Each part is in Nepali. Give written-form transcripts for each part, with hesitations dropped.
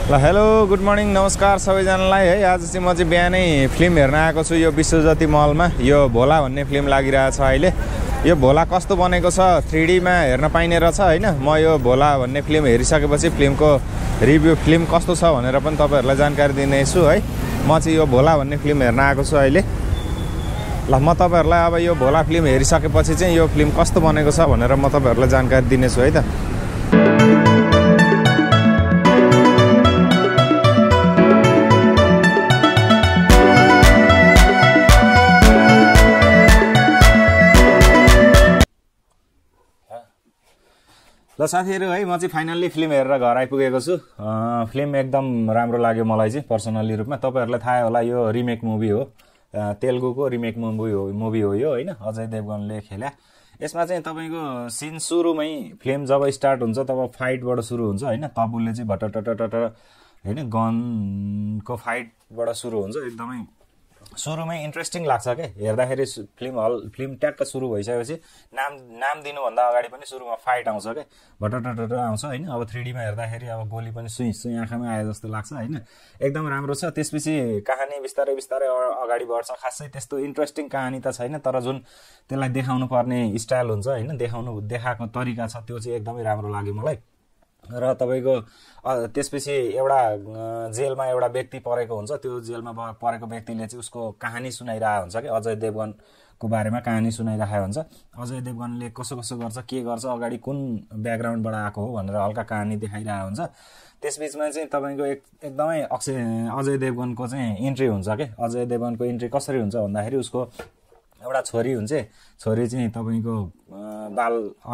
ल हेलो गुड मर्निङ नमस्कार सबैजनालाई है। आज चाहिँ म चाहिँ बिहानै फिल्म हेर्न आएको छु यो विश्वज्योति मलमा। यो भोला भन्ने फिल्म लागिरहेछ अहिले। यो भोला कस्तो बनेको छ 3D मा हेर्न पाइने रहेछ हैन। म यो भोला भन्ने फिल्म हेरिसकेपछि फिल्मको रिभ्यू फिल्म कस्तो छ भनेर पनि तपाईहरुलाई जानकारी दिनेछु है। म चाहिँ यो भोला भन्ने फिल्म हेर्न आएको छु अहिले। ल म तपाईहरुलाई अब यो भोला फिल्म हेरिसकेपछि चाहिँ यो फिल्म कस्तो बनेको छ भनेर म तपाईहरुलाई जानकारी दिनेछु है त। ल साथीहरु है, म चाहिँ फाइनल्ली फिल्म हेरेर घर आइपुगेको छु। फिल्म एकदम राम्रो लाग्यो मलाई चाहिँ पर्सनली रूपमा। तपाईहरुलाई थाहा होला यो रिमेक मुभी हो, तेलुगुको रिमेक मुभी हो यो हैन। अजय देवगनले खेल्या। यसमा चाहिँ तपाईको सिन सुरुमै फिल्म जब स्टार्ट हुन्छ तब फाइटबाट सुरु हुन्छ हैन। तबुले चाहिँ भटटटटट हैन गनको फाइटबाट सुरु हुन्छ। एकदमै सुरुमै इन्ट्रेस्टिङ लाग्छ के हेर्दाखेरि। फिल्म ट्याक्क सुरु भइसकेपछि नाम दिनु भन्दा अगाडि पनि सुरुमा फाइट आउँछ के, भटटटट आउँछ हैन। अब 3D मा हेर्दाखेरि अब गोली पनि सुई आँखामा आए जस्तो लाग्छ हैन। एकदम राम्रो छ। त्यसपछि कहानी बिस्तारै बिस्तारै अगाडि बढ्छ। खासै त्यस्तो इन्ट्रेस्टिङ कहानी त छैन, तर जुन त्यसलाई देखाउनु पर्ने स्टाइल हुन्छ हैन, देखाएको तरिका छ त्यो चाहिँ एकदमै राम्रो लाग्यो मलाई। र तपाईको त्यसपछि एउटा जेलमा एउटा व्यक्ति परेको हुन्छ। त्यो जेलमा परेको व्यक्तिले चाहिँ उसको कहानी सुनाइरहेको हुन्छ कि अजय देवगनको बारेमा कहानी सुनाइरहेको हुन्छ। अजय देवगनले कसो गर्छ, के गर्छ, अगाडि कुन ब्याकग्राउन्डबाट आएको हो भनेर हल्का कहानी देखाइरहेको हुन्छ। त्यसबीचमा चाहिँ तपाईको एकदमै अजय देवगनको चाहिँ इन्ट्री हुन्छ के। अजय देवगनको इन्ट्री कसरी हुन्छ भन्दाखेरि उसको एउटा छोरी हुन्छ। छोरी चाहिँ तपाईको बाल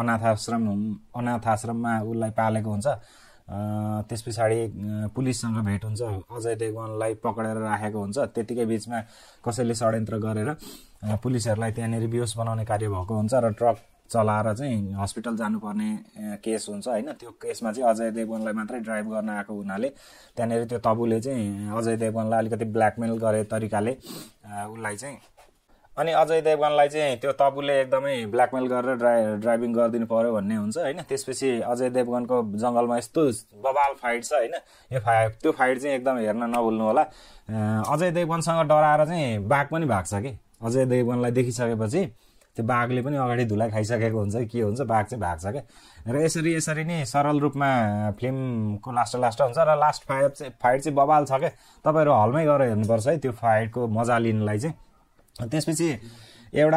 अनाथाश्रममा उसलाई पालेको हुन्छ। त्यसपछि पुलिससँग भेट हुन्छ। अजय देवगनलाई पक्रेर राखेको हुन्छ। त्यतिकै बीचमा कसैले षड्यन्त्र गरेर पुलिसहरूलाई त्यहाँनेरि बेहोस बनाउने कार्य भएको हुन्छ र ट्रक चलाएर चाहिँ हस्पिटल जानुपर्ने केस हुन्छ हैन। त्यो केसमा चाहिँ अजय देवगनलाई मात्रै ड्राइभ गर्न आएको हुनाले त्यहाँनेरि त्यो तबुले चाहिँ अजय देवगनलाई अलिकति ब्ल्याकमेल गरे तरिकाले उसलाई चाहिँ, अनि अजय देवगनलाई चाहिँ त्यो तबुले एकदमै ब्ल्याकमेल गरेर ड्राइभिङ गरिदिनु पर्यो भन्ने हुन्छ हैन। त्यसपछि अजय देवगनको जंगलमा यस्तो बबाल फाइट छ हैन। त्यो फाइट चाहिँ एकदम हेर्न नभुल्नु होला। अजय देवगनसँग डराएर चाहिँ बाघ पनि भाग्छ कि। अजय देवगनलाई देखिसकेपछि त्यो बाघले पनि अगाडि धुलाई खाइसकेको हुन्छ कि के हुन्छ, बाघ चाहिँ भाग्छ के। र यसरी नै सरल रूपमा फिल्मको लास्ट हुन्छ। र लास्ट फाइट चाहिँ बबाल छ के। तपाईहरु हलमै गएर हेर्नुपर्छ है त्यो फाइटको मजा लिनलाई चाहिँ। त्यसपछि एउटा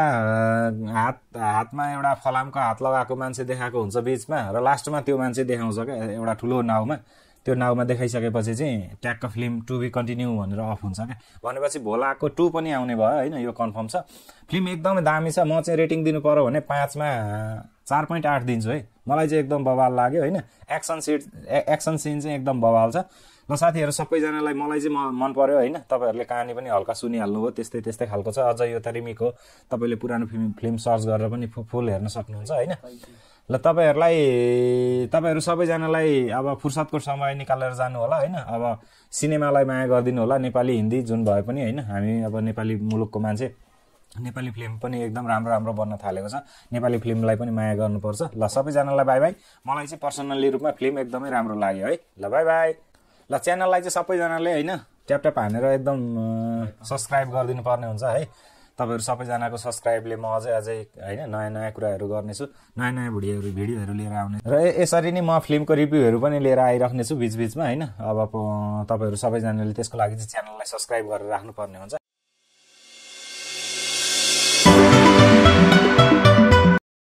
हातमा एउटा फलामको हात लगाएको मान्छे देखाएको हुन्छ बीचमा, र लास्टमा त्यो मान्छे देखाउँछ क्या एउटा ठुलो नाउमा। त्यो नाउमा देखाइसकेपछि चाहिँ ट्याक्क फिल्म टु बी कन्टिन्यू भनेर अफ हुन्छ क्या। भनेपछि भोलाको 2 पनि आउने भयो हैन। यो कन्फर्म छ। फिल्म एकदमै दामी छ। म चाहिँ रेटिङ दिनु पर्यो भने 5 मा 4.8 दिन्छु है। मलाई चाहिँ एकदम बवाल लाग्यो हैन। एक्सन सिन चाहिँ एकदम बवाल छ। ल साथीहरु सबैजनालाई मलाई चाहिँ मन पर्यो हैन। तपाईहरुले कहानी पनि हल्का सुनिहाल्नु भयो। त्यस्तै खालको छ। अझ यो त रिमेक हो। तपाईले पुरानो फिल्म सर्च गरेर पनि फुल हेर्न सक्नुहुन्छ हैन। ल तपाईहरु सबैजनालाई अब फुर्सदको समय निकालेर जानु होला हैन। अब सिनेमालाई माया गर्दिनु होला। नेपाली हिन्दी जुन भए पनि हैन, हामी अब नेपाली मुलुकको मान्छे। नेपाली फिल्म पनि एकदम राम्रो बन्न थालेको छ। नेपाली फिल्मलाई पनि माया गर्नुपर्छ। ल सबैजनालाई बाइ बाइ। मलाई चाहिँ पर्सनली रूपमा फिल्म एकदमै राम्रो लाग्यो है। ल बाइ बाइ। ल च्यानललाई चाहिँ सबैजनाले हैन ट्याप हानेर एकदम सब्स्क्राइब गरिदिनु पर्ने हुन्छ है। तपाईहरु सबैजनाको सब्स्क्राइबले म अझै हैन नयाँ कुराहरु गर्नेछु, नयाँ भिडियोहरु लिएर आउने। र यसरी नै म फिल्मको रिभ्यूहरु पनि लिएर आइराख्नेछु बीचबीचमा हैन। अब तपाईहरु सबैजनाले त्यसको लागि चाहिँ च्यानललाई सब्स्क्राइब गरेर राख्नु पर्ने हुन्छ।